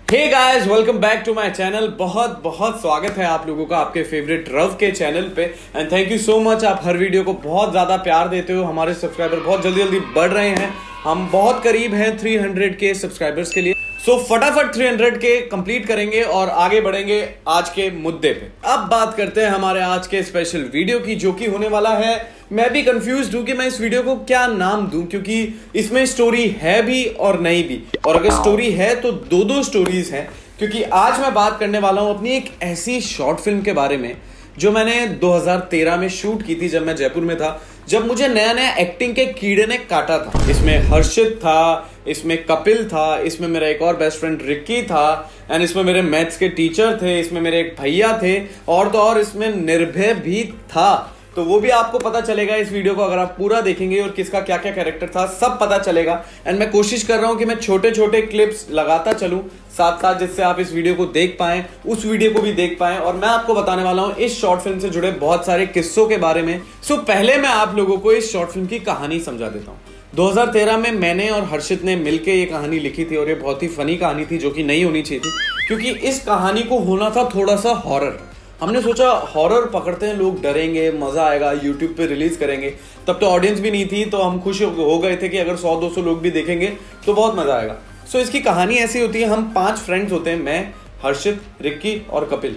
Hey guys, welcome back to my channel. बहुत बहुत स्वागत है आप लोगों का आपके फेवरेट रव के चैनल पे। And thank you so much, आप हर वीडियो को बहुत ज्यादा प्यार देते हो। हमारे सब्सक्राइबर बहुत जल्दी जल्दी बढ़ रहे हैं, हम बहुत करीब हैं 300 के सब्सक्राइबर्स के लिए। सो फटाफट 300 के कंप्लीट करेंगे और आगे बढ़ेंगे आज के मुद्दे पे। अब बात करते हैं हमारे आज के स्पेशल वीडियो की, जो कि होने वाला है, मैं भी कंफ्यूज हूं कि मैं इस वीडियो को क्या नाम दूं, क्योंकि इसमें स्टोरी है भी और नहीं भी। और अगर स्टोरी है तो दो स्टोरीज हैं, क्योंकि आज मैं बात करने वाला हूं अपनी एक ऐसी शॉर्ट फिल्म के बारे में जो मैंने 2013 में शूट की थी, जब मैं जयपुर में था, जब मुझे नया नया एक्टिंग के कीड़े ने काटा था। इसमें हर्षित था, इसमें कपिल था, इसमें मेरा एक और बेस्ट फ्रेंड रिक्की था, एंड इसमें मेरे मैथ्स के टीचर थे, इसमें मेरे एक भैया थे, और तो और इसमें निर्भय भी था। तो वो भी आपको पता चलेगा इस वीडियो को अगर आप पूरा देखेंगे, और किसका क्या क्या कैरेक्टर था सब पता चलेगा। एंड मैं कोशिश कर रहा हूं कि मैं छोटे छोटे क्लिप्स लगाता चलूं साथ साथ, जिससे आप इस वीडियो को देख पाएं, उस वीडियो को भी देख पाएं। और मैं आपको बताने वाला हूं इस शॉर्ट फिल्म से जुड़े बहुत सारे किस्सों के बारे में। सो पहले मैं आप लोगों को इस शॉर्ट फिल्म की कहानी समझा देता हूं। 2013 में मैंने और हर्षित ने मिलकर ये कहानी लिखी थी, और ये बहुत ही फनी कहानी थी, जो कि नहीं होनी चाहिए थी, क्योंकि इस कहानी को होना था थोड़ा सा हॉरर। हमने सोचा हॉरर पकड़ते हैं, लोग डरेंगे, मजा आएगा, यूट्यूब पे रिलीज करेंगे। तब तो ऑडियंस भी नहीं थी, तो हम खुश हो गए थे कि अगर 100-200 लोग भी देखेंगे तो बहुत मजा आएगा। सो इसकी कहानी ऐसी होती है, हम 5 फ्रेंड्स होते हैं, मैं, हर्षित, रिक्की और कपिल।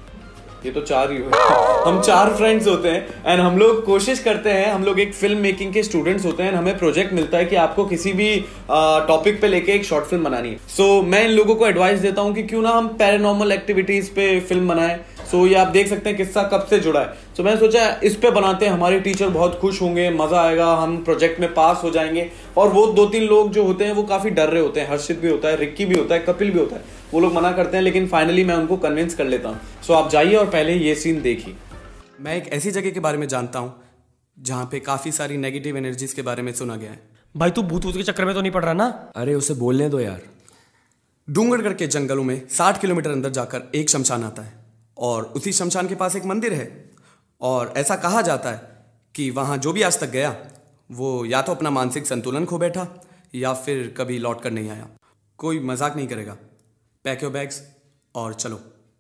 ये तो 4 ही हुए। हम 4 फ्रेंड्स होते हैं, एंड हम लोग कोशिश करते हैं, हम लोग एक फिल्म मेकिंग के स्टूडेंट्स होते हैं। हमें प्रोजेक्ट मिलता है कि आपको किसी भी टॉपिक पे लेके एक शॉर्ट फिल्म बनानी है। सो मैं इन लोगों को एडवाइस देता हूं कि क्यों ना हम पैरानॉर्मल एक्टिविटीज पे फिल्म बनाएं। सो ये आप देख सकते हैं किस्सा कब से जुड़ा है। सो मैंने सोचा इस पे बनाते हैं, हमारे टीचर बहुत खुश होंगे, मजा आएगा, हम प्रोजेक्ट में पास हो जाएंगे। और वो 2-3 लोग जो होते हैं वो काफी डर रहे होते हैं, हर्षित भी होता है, रिक्की भी होता है, कपिल भी होता है। वो लोग मना करते हैं, लेकिन फाइनली मैं उनको कन्विंस कर लेता हूँ। सो आप जाइए और पहले ये सीन देखिए। मैं एक ऐसी जगह के बारे में जानता हूँ जहाँ पे काफी सारी नेगेटिव एनर्जीज के बारे में सुना गया है। भाई तू भूत के चक्कर में तो नहीं पड़ रहा ना? अरे उसे बोलने दो यार। डूंगरगढ़ के जंगलों में 60 किलोमीटर अंदर जाकर एक शमशान आता है, और उसी शमशान के पास एक मंदिर है। और ऐसा कहा जाता है कि वहाँ जो भी आज तक गया वो या तो अपना मानसिक संतुलन खो बैठा, या फिर कभी लौट कर नहीं आया। कोई मजाक नहीं करेगा। पैक योर बैग्स और चलो।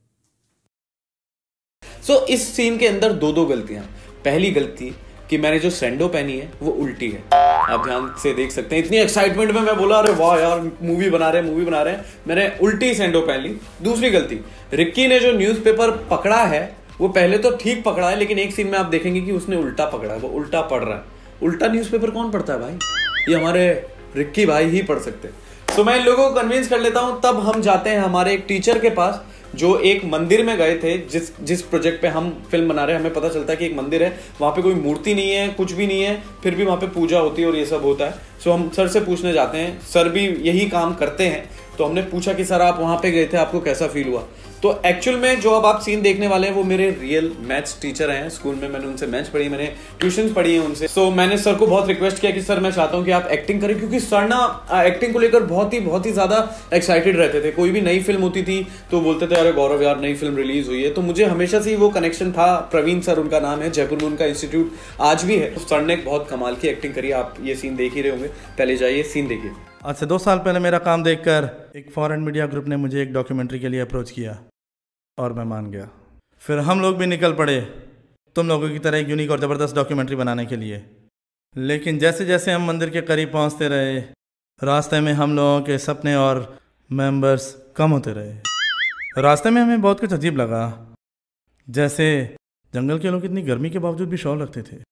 सो इस सीन के अंदर दो गलतियां। पहली गलती कि मैंने जो सैंडो पहनी है वो उल्टी है। आप ध्यान से देख सकते हैं, इतनी एक्साइटमेंट में मैं बोला अरे वाह यार मूवी बना रहे हैं, मैंने उल्टी सैंडो पहन ली। दूसरी गलती, रिक्की ने जो न्यूज़पेपर पकड़ा है वो पहले तो ठीक पकड़ा है, लेकिन एक सीन में आप देखेंगे कि उसने उल्टा पकड़ा है, वो उल्टा पढ़ रहा है। उल्टा न्यूज़पेपर कौन पढ़ता है भाई? ये हमारे रिक्की भाई ही पढ़ सकते हैं। तो मैं इन लोगों को कन्विंस कर लेता हूं। तब हम जाते हैं हमारे एक टीचर के पास, जो एक मंदिर में गए थे। जिस प्रोजेक्ट पे हम फिल्म बना रहे हैं, हमें पता चलता है कि एक मंदिर है, वहां पे कोई मूर्ति नहीं है, कुछ भी नहीं है, फिर भी वहां पे पूजा होती है और ये सब होता है। सो हम सर से पूछने जाते हैं, सर भी यही काम करते हैं। तो हमने पूछा कि सर आप वहां पे गए थे, आपको कैसा फील हुआ? तो एक्चुअल में जो अब आप सीन देखने वाले हैं वो मेरे रियल मैथ्स टीचर हैं। स्कूल में मैंने उनसे मैथ्स पढ़ी, मैंने ट्यूशन पढ़ी है उनसे। सो मैंने सर को बहुत रिक्वेस्ट किया कि सर मैं चाहता हूं कि आप एक्टिंग करें, क्योंकि सर ना एक्टिंग को लेकर बहुत ही ज्यादा एक्साइटेड रहते थे। कोई भी नई फिल्म होती थी तो बोलते थे अरे गौरव यार नई फिल्म रिलीज हुई है। तो मुझे हमेशा से ही वो कनेक्शन था। प्रवीण सर उनका नाम है, जयपुर में उनका इंस्टीट्यूट आज भी है। तो सर ने बहुत कमाल की एक्टिंग करी। आप ये सीन देख ही रहे होंगे, पहले जाइए सीन देखिए। आज से 2 साल पहले मेरा काम देखकर एक फॉरेन मीडिया ग्रुप ने मुझे एक डॉक्यूमेंट्री के लिए अप्रोच किया, और मैं मान गया। फिर हम लोग भी निकल पड़े तुम लोगों की तरह एक यूनिक और ज़बरदस्त डॉक्यूमेंट्री बनाने के लिए। लेकिन जैसे जैसे हम मंदिर के करीब पहुंचते रहे, रास्ते में हम लोगों के सपने और मेंबर्स कम होते रहे। रास्ते में हमें बहुत कुछ अजीब लगा, जैसे जंगल के लोग इतनी गर्मी के बावजूद भी शॉल रखते थे।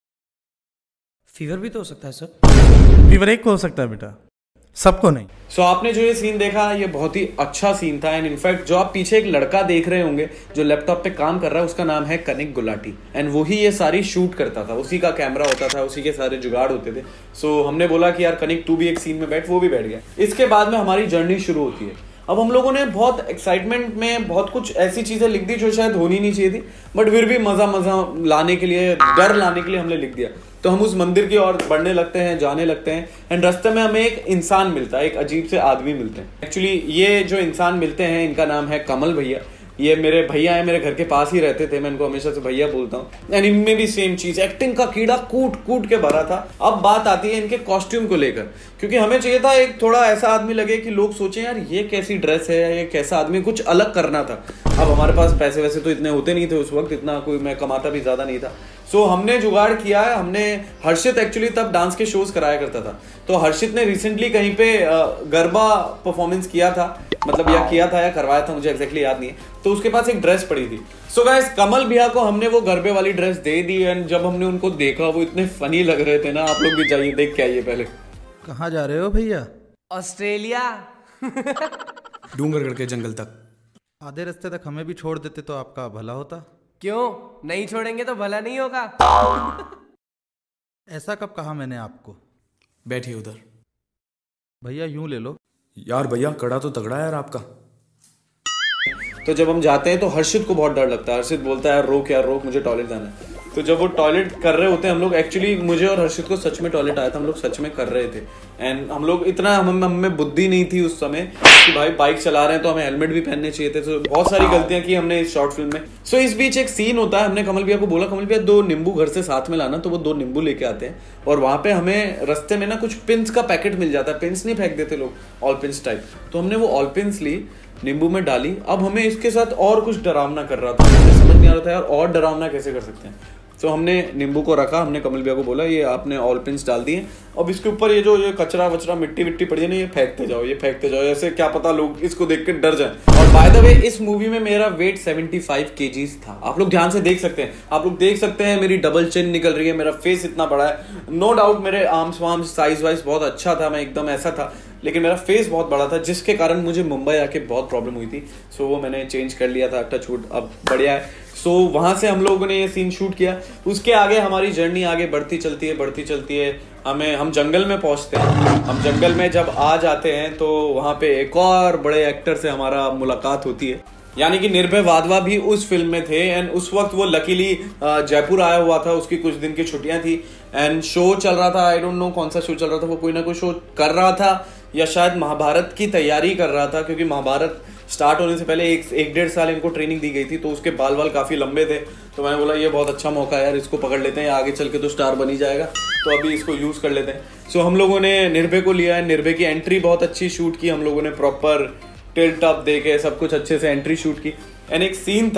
फीवर भी तो हो सकता है सर? फीवर एक को हो सकता है बेटा, सबको नहीं। सो आपने जो ये सीन देखा, ये बहुत ही अच्छा सीन था। एंड इनफैक्ट जो आप पीछे एक लड़का देख रहे होंगे जो लैपटॉप पे काम कर रहा है, उसका नाम है कनिक गुलाटी, एंड वही ये सारी शूट करता था। उसी का कैमरा होता था, उसी के सारे जुगाड़ होते थे। सो हमने बोला कि यार कनिक तू भी एक सीन में बैठ, वो भी बैठ गया। इसके बाद में हमारी जर्नी शुरू होती है। अब हम लोगों ने बहुत एक्साइटमेंट में बहुत कुछ ऐसी चीजें लिख दी जो शायद होनी नहीं चाहिए थी, बट फिर भी मजा लाने के लिए, डर लाने के लिए हमने लिख दिया। तो हम उस मंदिर की ओर बढ़ने लगते हैं, जाने लगते हैं, एंड रास्ते में हमें एक इंसान मिलता है, एक अजीब से आदमी मिलते हैं। एक्चुअली ये जो इंसान मिलते हैं इनका नाम है कमल भैया। ये मेरे भैया है, मेरे घर के पास ही रहते थे, मैं इनको हमेशा से भैया बोलता हूँ। एंड इनमें भी सेम चीज, एक्टिंग का कीड़ा कूट कूट के भरा था। अब बात आती है इनके कॉस्ट्यूम को लेकर, क्योंकि हमें चाहिए था एक थोड़ा ऐसा आदमी लगे कि लोग सोचें यार ये कैसी ड्रेस है, ये कैसा आदमी, कुछ अलग करना था। अब हमारे पास पैसे वैसे तो इतने होते नहीं थे उस वक्त, इतना कोई मैं कमाता भी ज्यादा नहीं था। सो हमने जुगाड़ किया है, हमने हर्षित एक्चुअली तब डांस के शोज कराया करता था, तो हर्षित ने रिसेंटली कहीं पे गरबा परफॉर्मेंस किया था, मतलब या किया था या करवाया था, मुझे एग्जैक्टली याद नहीं है। तो उसके पास एक ड्रेस पड़ी थी। सो गाइस, कमल भैया को हमने वो गरबे वाली ड्रेस दे दी। एंड जब हमने उनको देखा वो इतने फनी लग रहे थे ना, आप लोग भी जाइए देख के आइए। पहले कहाँ जा रहे हो भैया? ऑस्ट्रेलिया। डूंगरगढ़ के जंगल तक। आधे रास्ते तक हमें भी छोड़ देते तो आपका भला होता। क्यों नहीं छोड़ेंगे तो भला नहीं होगा? ऐसा कब कहा मैंने आपको? बैठिए उधर। भैया यूं ले लो। यार भैया कड़ा तो तगड़ा है यार आपका। तो जब हम जाते हैं तो हर्षित को बहुत डर लगता है। हर्षित बोलता है यार रोक, यार रोक, मुझे टॉयलेट जाना है। तो जब वो टॉयलेट कर रहे होते हैं, हम लोग एक्चुअली, मुझे और हर्षित को सच में टॉयलेट आया था, हम लोग सच में कर रहे थे। एंड हम लोग इतना, हमें बुद्धि नहीं थी उस समय कि भाई बाइक चला रहे हैं तो हमें हेलमेट भी पहनने चाहिए थे। तो बहुत सारी गलतियां की हमने इस शॉर्ट फिल्म में। सो इस बीच एक सीन होता है, हमने कमल भैया को बोला कमल भैया 2 नींबू घर से साथ में लाना, तो वो 2 नींबू लेके आते हैं। और वहां पे हमें रास्ते में ना कुछ पिंस का पैकेट मिल जाता है। पिंस नहीं फेंक देते लोग, ऑल पिंस टाइप। तो हमने वो ऑल पिंस ली, नींबू में डाली। अब हमें इसके साथ और कुछ डरावना कर रहा था, मुझे समझ नहीं आ रहा था यार और डरावना कैसे कर सकते हैं। तो हमने नींबू को रखा, हमने कमल भैया को बोला ये आपने ऑल पिंस डाल दिए, अब इसके ऊपर ये जो ये कचरा वचरा मिट्टी विट्टी पड़ी है ना, ये फेंकते जाओ, ये फेंकते जाओ, ऐसे क्या पता लोग इसको देख के डर जाए। और बाय द वे इस मूवी में मेरा वेट 75 kgs था। आप लोग ध्यान से देख सकते हैं, आप लोग देख सकते हैं मेरी डबल चिन निकल रही है, मेरा फेस इतना बड़ा है। नो डाउट मेरे आर्म्स वार्म्स साइज वाइज बहुत अच्छा था, मैं एकदम ऐसा था, लेकिन मेरा फेस बहुत बड़ा था, जिसके कारण मुझे मुंबई आके बहुत प्रॉब्लम हुई थी। सो वो मैंने चेंज कर लिया था, टच वुड अब बढ़िया है। सो वहां से हम लोगों ने ये सीन शूट किया। उसके आगे हमारी जर्नी आगे बढ़ती चलती है। हम जंगल में पहुंचते हैं। हम जंगल में जब आ जाते हैं तो वहां पे एक और बड़े एक्टर से हमारा मुलाकात होती है, यानी कि निर्भय वाधवा भी उस फिल्म में थे। एंड उस वक्त वो लकीली जयपुर आया हुआ था, उसकी कुछ दिन की छुट्टियां थी एंड शो चल रहा था। आई डोंट नो कौन सा शो चल रहा था, वो कोई ना कोई शो कर रहा था या शायद महाभारत की तैयारी कर रहा था, क्योंकि महाभारत स्टार्ट होने से पहले 1-1.5 साल इनको ट्रेनिंग दी गई थी। तो उसके बाल काफी लंबे थे, तो मैंने बोला ये बहुत अच्छा मौका है यार, इसको पकड़ लेते हैं, आगे चल के तो स्टार बन ही जाएगा, तो अभी इसको यूज कर लेते हैं। सो हम लोगों ने निर्भय को लिया है। निर्भय की एंट्री बहुत अच्छी शूट की हम लोगों ने, प्रॉपर टिल्ट अप दे के सब कुछ अच्छे से एंट्री शूट की। एंड एक सीन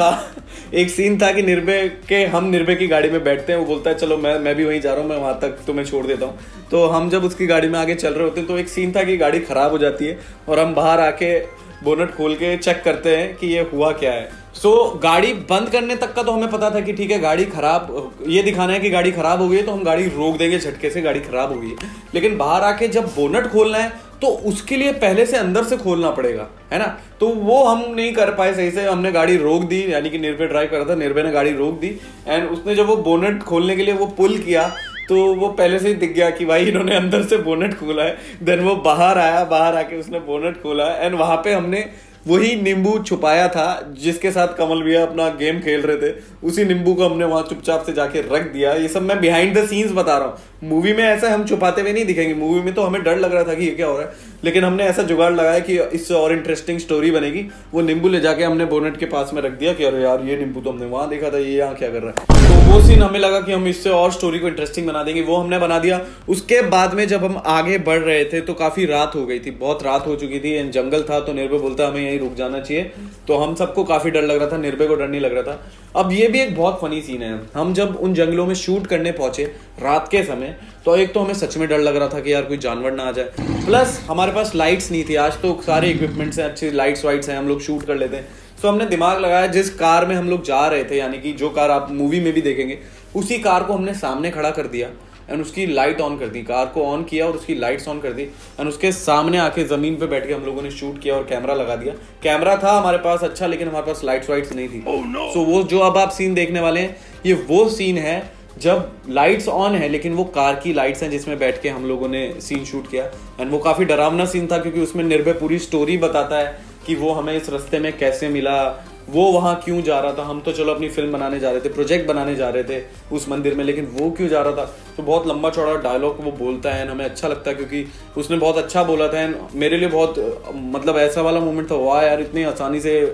था कि हम निर्भय की गाड़ी में बैठते हैं, वो बोलता है चलो मैं भी वहीं जा रहा हूँ, मैं वहां तक तुम्हें छोड़ देता हूँ। तो हम जब उसकी गाड़ी में आगे चल रहे होते हैं तो एक सीन था कि गाड़ी खराब हो जाती है और हम बाहर आके बोनट खोल के चेक करते हैं कि ये हुआ क्या है। सो गाड़ी बंद करने तक का तो हमें पता था कि ठीक है गाड़ी खराब, ये दिखाना है कि गाड़ी खराब हो गई है, तो हम गाड़ी रोक देंगे झटके से, गाड़ी खराब हो गई है। लेकिन बाहर आके जब बोनट खोलना है तो उसके लिए पहले से अंदर से खोलना पड़ेगा, है ना। तो वो हम नहीं कर पाए सही से, हमने गाड़ी रोक दी, यानी कि निर्भय ड्राइव कर रहा था, निर्भय ने गाड़ी रोक दी। एंड उसने जब वो बोनट खोलने के लिए वो पुल किया तो वो पहले से ही दिख गया कि भाई इन्होंने अंदर से बोनट खोला है। देन वो बाहर आया, बाहर आके उसने बोनट खोला एंड वहां पे हमने वही नींबू छुपाया था जिसके साथ कमल भैया अपना गेम खेल रहे थे, उसी नींबू को हमने वहां चुपचाप से जाके रख दिया। ये सब मैं बिहाइंड द सीन्स बता रहा हूँ, मूवी में ऐसा हम छुपाते हुए नहीं दिखेंगे। मूवी में तो हमें डर लग रहा था कि ये क्या हो रहा है, लेकिन हमने ऐसा जुगाड़ लगाया कि इससे और इंटरेस्टिंग स्टोरी बनेगी। वो नींबू ले जाके हमने बोनट के पास में रख दिया कि अरे यार ये नींबू तो हमने वहां देखा था, ये यहाँ क्या कर रहा है। तो वो सीन हमें लगा कि हम इससे और स्टोरी को इंटरेस्टिंग बना देंगे, वो हमने बना दिया। उसके बाद में जब हम आगे बढ़ रहे थे तो काफी रात हो गई थी, बहुत रात हो चुकी थी, जंगल था। तो निर्भय बोलता हमें यहीं रुक जाना चाहिए, तो हम सबको काफी डर लग रहा था, निर्भय को डर नहीं लग रहा था। अब ये भी एक बहुत फनी सीन है, हम जब उन जंगलों में शूट करने पहुंचे रात के समय, तो एक तो हमें सच में डर लग रहा था कि यार कोई जानवर ना आ जाए, प्लस हमारे पास लाइट्स नहीं थी। आज तो सारे इक्विपमेंट्स हैं, अच्छी लाइट्स वाइट्स हैं, हम लोग शूट कर लेते हैं। तो हमने दिमाग लगाया, जिस कार में हम लोग जा रहे थे, यानी कि जो कार आप मूवी में भी देखेंगे, उसी कार को हमने सामने खड़ा कर दिया एंड उसकी लाइट ऑन कर दी, कार को ऑन किया और उसकी लाइट्स ऑन कर दी एंड उसके सामने आके जमीन पे बैठ के हम लोगों ने शूट किया और कैमरा लगा दिया। कैमरा था हमारे पास अच्छा, लेकिन हमारे पास लाइट्स वाइट्स नहीं थी। सो वो जो अब आप सीन देखने वाले हैं, ये वो सीन है जब लाइट्स ऑन है लेकिन वो कार की लाइट्स हैं जिसमें बैठ के हम लोगों ने सीन शूट किया। एंड वो काफी डरावना सीन था, क्योंकि उसमें निर्भय पूरी स्टोरी बताता है कि वो हमें इस रास्ते में कैसे मिला, वो वहां क्यों जा रहा था। हम तो चलो अपनी फिल्म बनाने जा रहे थे, प्रोजेक्ट बनाने जा रहे थे उस मंदिर में, लेकिन वो क्यों जा रहा था। तो बहुत लंबा चौड़ा डायलॉग वो बोलता है, हमें अच्छा लगता है क्योंकि उसने बहुत अच्छा बोला था। मेरे लिए बहुत मतलब ऐसा वाला मोमेंट था, वाह यार इतनी आसानी से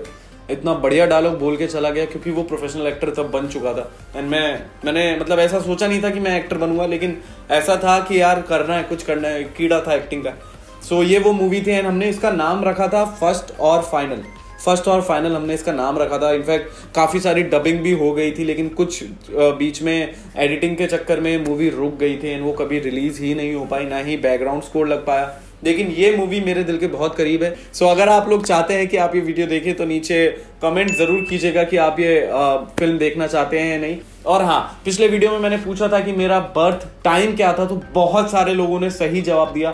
इतना बढ़िया डायलॉग बोल के चला गया, क्योंकि वो प्रोफेशनल एक्टर तब बन चुका था। एंड मैंने मतलब ऐसा सोचा नहीं था कि मैं एक्टर बनूंगा, लेकिन ऐसा था कि यार करना है, कुछ करना है, कीड़ा था एक्टिंग का। सो ये वो मूवी थी एंड हमने इसका नाम रखा था फर्स्ट और फाइनल हमने इसका नाम रखा था। इनफैक्ट काफ़ी सारी डबिंग भी हो गई थी, लेकिन कुछ बीच में एडिटिंग के चक्कर में मूवी रुक गई थी एंड वो कभी रिलीज ही नहीं हो पाई, ना ही बैकग्राउंड स्कोर लग पाया। लेकिन ये मूवी मेरे दिल के बहुत करीब है। सो अगर आप लोग चाहते हैं कि आप ये वीडियो देखें तो नीचे कमेंट जरूर कीजिएगा कि आप ये फिल्म देखना चाहते हैं या नहीं। और हाँ, पिछले वीडियो में मैंने पूछा था कि मेरा बर्थ टाइम क्या था, तो बहुत सारे लोगों ने सही जवाब दिया,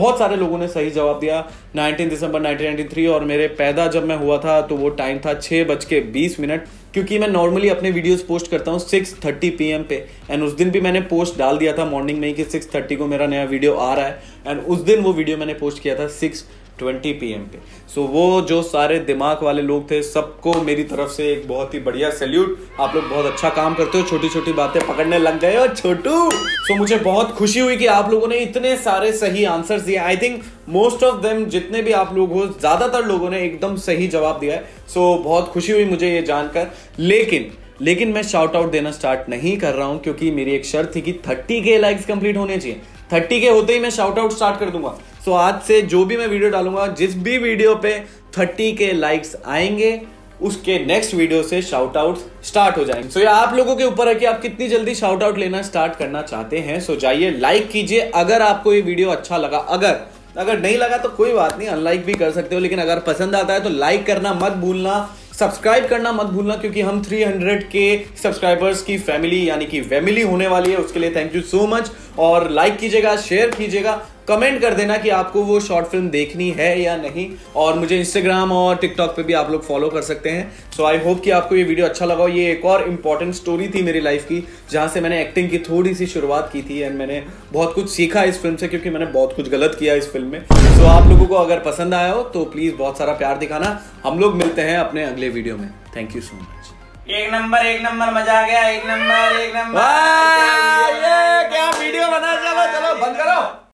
19 दिसंबर 1993। और मेरे पैदा जब मैं हुआ था तो वो टाइम था 6:20, क्योंकि मैं नॉर्मली अपने वीडियोस पोस्ट करता हूँ 6:30 PM पे। एंड उस दिन भी मैंने पोस्ट डाल दिया था मॉर्निंग में ही कि 6:30 को मेरा नया वीडियो आ रहा है। एंड उस दिन वो वीडियो मैंने पोस्ट किया था 6:20 PM पे। सो वो जो सारे दिमाग वाले लोग थे, सबको मेरी तरफ से एक बहुत ही बढ़िया सैल्यूट। आप लोग बहुत अच्छा काम करते हो, छोटी छोटी बातें पकड़ने लग गए हो छोटू। सो मुझे बहुत खुशी हुई कि आप लोगों ने इतने सारे सही आंसर्स दिए। I think most of them, जितने भी आप लोग हो, ज्यादातर लोगों ने एकदम सही जवाब दिया है। सो बहुत खुशी हुई मुझे ये जानकर। लेकिन मैं शाउट आउट देना स्टार्ट नहीं कर रहा हूं, क्योंकि मेरी एक शर्त थी कि 30K लाइक्स कंप्लीट होने चाहिए। 30K होते ही मैं शाउट आउट स्टार्ट कर दूंगा। सो आज से जो भी मैं वीडियो डालूंगा, जिस भी वीडियो पे 30K लाइक्स आएंगे, उसके नेक्स्ट वीडियो से शाउट आउट स्टार्ट हो जाएंगे। सो ये आप लोगों के ऊपर है कि आप कितनी जल्दी शाउट आउट लेना स्टार्ट करना चाहते हैं। सो जाइए लाइक कीजिए अगर आपको ये वीडियो अच्छा लगा। अगर नहीं लगा तो कोई बात नहीं, अनलाइक भी कर सकते हो, लेकिन अगर पसंद आता है तो लाइक करना मत भूलना, सब्सक्राइब करना मत भूलना, क्योंकि हम 300K सब्सक्राइबर्स की फैमिली यानी कि फैमिली होने वाली है। उसके लिए थैंक यू सो मच। और लाइक कीजिएगा, शेयर कीजिएगा, कमेंट कर देना कि आपको वो शॉर्ट फिल्म देखनी है या नहीं। और मुझे इंस्टाग्राम और टिकटॉक पे भी आप लोग फॉलो कर सकते हैं। सो आई होप कि आपको ये वीडियो अच्छा लगा। ये एक और इंपॉर्टेंट स्टोरी थी मेरी लाइफ की, जहां से मैंने एक्टिंग की थोड़ी सी शुरुआत की थी एंड मैंने बहुत कुछ सीखा इस फिल्म से, क्योंकि मैंने बहुत कुछ गलत किया इस फिल्म में। सो आप लोगों को अगर पसंद आया हो तो प्लीज बहुत सारा प्यार दिखाना। हम लोग मिलते हैं अपने अगले वीडियो में। Thank you so much. एक नंबर मजा आ गया, एक नंबर